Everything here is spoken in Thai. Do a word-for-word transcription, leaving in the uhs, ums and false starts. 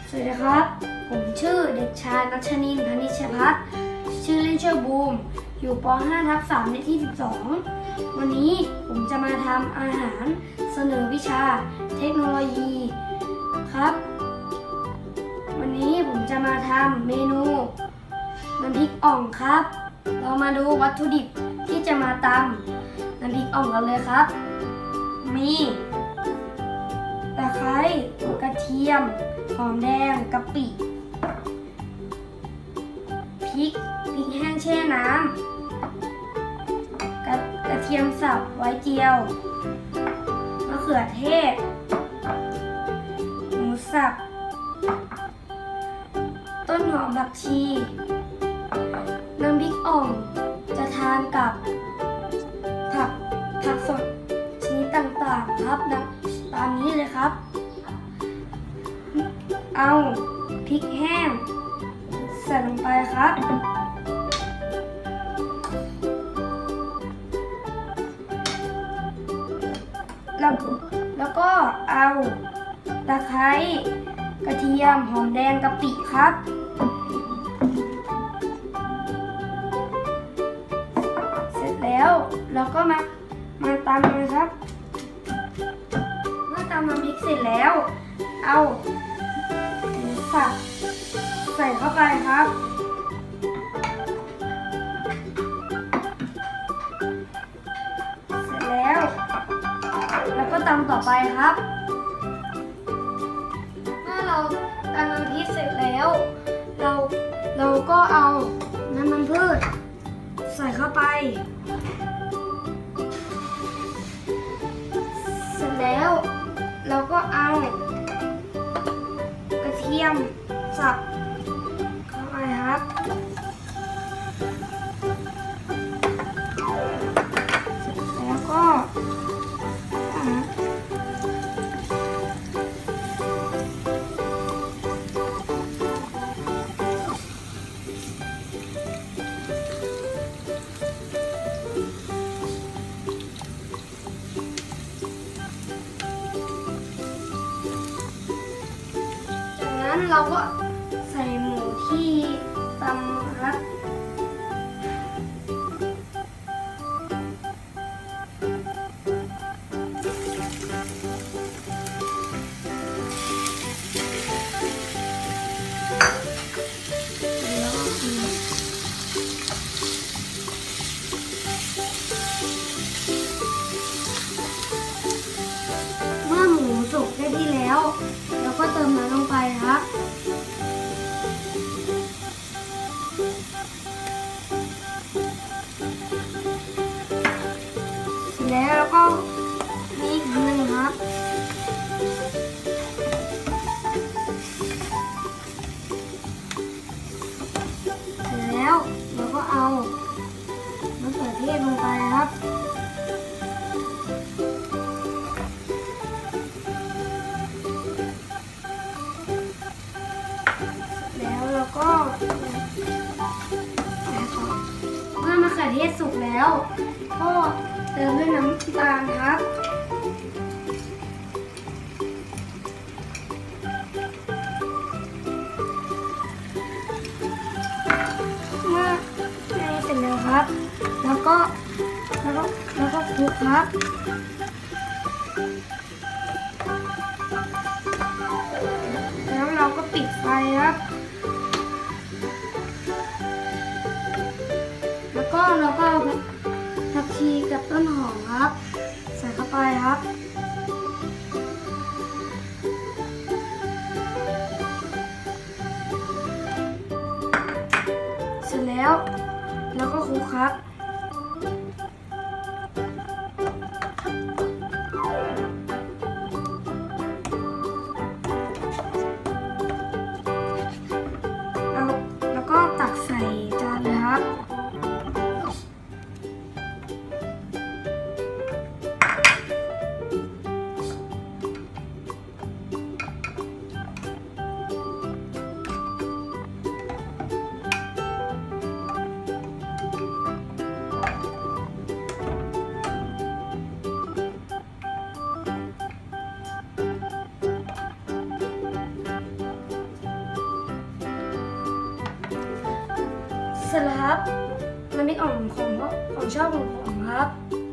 สวัสดีครับผมชื่อเด็กชายนัชนินทร์ พนิชพัฒน์ชื่อเล่นชื่อบูมอยู่ป ห้า ทับ สาม เลขที่สิบสองวันนี้ผมจะมาทำอาหารเสนอวิชาเทคโนโลยีครับวันนี้ผมจะมาทำเมนูน้ำพริกอ่องครับเรามาดูวัตถุดิบที่จะมาตำน้ำพริกอ่องกันเลยครับมีตะไคร้กระเทียมหอมแดงกะปิพริกพริกแห้งแช่น้ำกระกระเทียมสับไว้เจียวมะเขือเทศหมูสับต้นหอมผักชีน้ำพริกอ่องจะทานกับผักผักสดชนิดต่างๆครับตามนี้เลยครับเอาพริกแห้งใส่ลงไปครับแล้วแล้วก็เอาตะไคร้กระเทียมหอมแดงกะปิครับเสร็จแล้วเราก็มามาตำเลยครับเมื่อตำน้ำพริกเสร็จแล้วเอาหมูสับใส่เข้าไปครับเสร็จแล้วแล้วก็ตำต่อไปครับเมื่อเราตำน้ำพริกเสร็จแล้วเราเราก็เอาน้ำมันพืชใส่เข้าไปเสร็จแล้วเราก็เอากระเทียมสับเข้าไปครับแล้วก็เราก็ใส่หมูที่ตำครับเมื่อหมูสุกได้ที่แล้วเราก็เติมน้ำลงไปครับแล้วเราก็มีอีกหนึ่งครับแล้วเราก็เอามะเขือเทศลงไปครับแล้วเราก็เมื่อมะเขือเทศสุกแล้วก็เติมด้วยน้ำตาลครับเมื่อในเสร็จแล้วครับแล้วก็แล้วก็แล้วก็คลุกครับแล้วเราก็ปิดไฟครับแล้วก็เราก็เอาผักชีกับต้นหอมครับใส่เข้าไปครับเสร็จแล้วแล้วก็คลุกครับแล้วแล้วก็ตักใส่จานเลยครับเสร็จแล้วครับน้ำพริกอ่องของของชอบของผมครับ